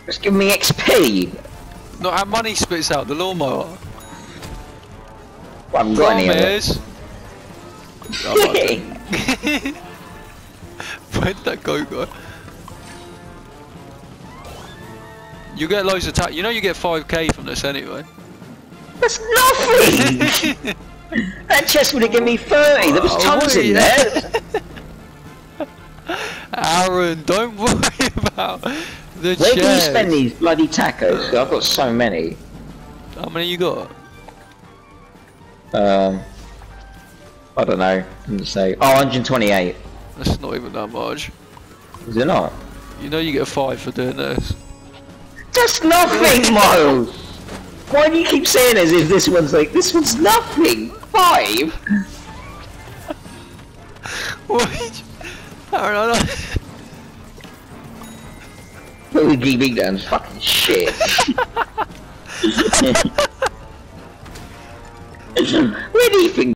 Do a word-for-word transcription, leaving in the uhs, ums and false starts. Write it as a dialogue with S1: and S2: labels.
S1: Just give me X P.
S2: Not how money spits out the lawnmower.
S1: Well, I haven't got any of it.
S2: Where'd that go, guy? You get loads of ta- you know you get five K from this anyway.
S1: That's nothing! That chest would have given me thirty, there was tons
S2: oh,
S1: in there!
S2: Aaron, don't worry about the
S1: Where
S2: chest.
S1: do you spend these bloody tacos? I've got so many.
S2: How many you got?
S1: Um, I don't know, I'm just say, oh, one hundred twenty-eight.
S2: That's not even that much.
S1: Is it not?
S2: You know you get five for doing this.
S1: That's nothing, Mo! Why do you keep saying as if this one's like, this one's nothing? Five?
S2: What? Aaron, I don't...
S1: Boogie Beatdown's fucking shit. Where do you think